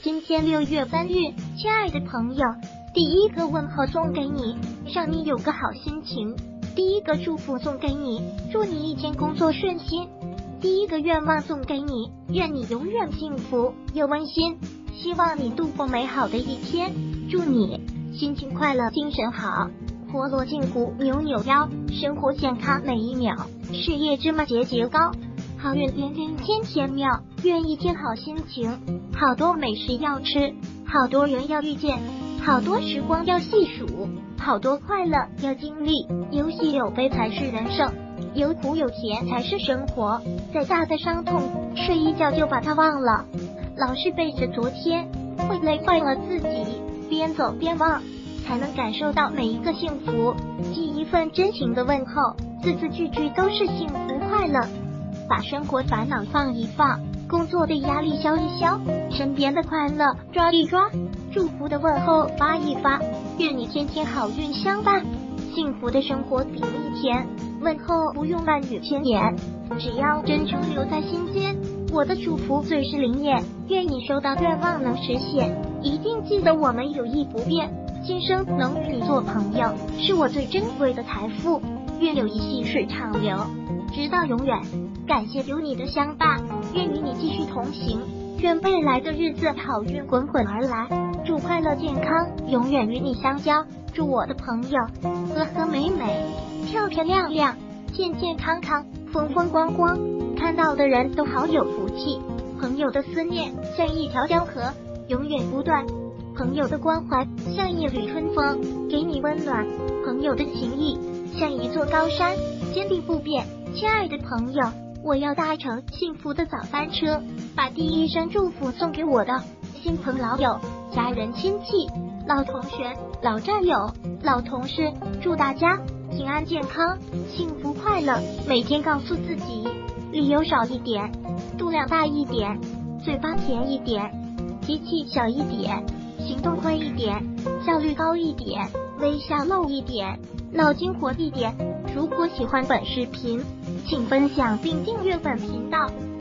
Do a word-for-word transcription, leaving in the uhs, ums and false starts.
今天六月三日，亲爱的朋友，第一个问候送给你，让你有个好心情；第一个祝福送给你，祝你一天工作顺心；第一个愿望送给你，愿你永远幸福又温馨。希望你度过美好的一天，祝你心情快乐，精神好，活络筋骨，扭扭腰，生活健康每一秒，事业芝麻节节高，好运连连天天妙，愿一天好心情，好多美食要吃，好多人要遇见，好多时光要细数，好多快乐要经历，有喜有悲才是人生，有苦有甜才是生活。再大的伤痛，睡一觉就把它忘了，老是背着昨天，会累坏了自己，边走边忘，才能感受到每一个幸福。寄一份真情的问候，字字句句都是幸福快乐。把生活烦恼放一放，工作的压力消一消，身边的快乐抓一抓，祝福的问候发一发，愿你天天好运相伴，幸福的生活比蜜甜。问候不用万语千言，只要真诚留在心间。我的祝福最是灵验，愿你收到愿望能实现。一定记得我们友谊不变，今生能与你做朋友，是我最珍贵的财富。愿友谊细水长流，直到永远。感谢有你的相伴，愿与你继续同行，愿未来的日子好运滚滚而来，祝快乐健康永远与你相交，祝我的朋友和和美美，漂漂亮亮，健健康康，风风光光，看到的人都好有福气。朋友的思念像一条江河，永远不断，朋友的关怀像一缕春风，给你温暖，朋友的情谊像一座高山，坚定不变。亲爱的朋友，我要搭乘幸福的早班车，把第一声祝福送给我的亲朋老友、家人亲戚、老同学、老战友、老同事，祝大家平安健康，幸福快乐。每天告诉自己，理由少一点，度量大一点，嘴巴甜一点，脾气小一点，行动快一点，效率高一点，微笑露一点，脑筋活一点。如果喜欢本视频，请分享并订阅本频道。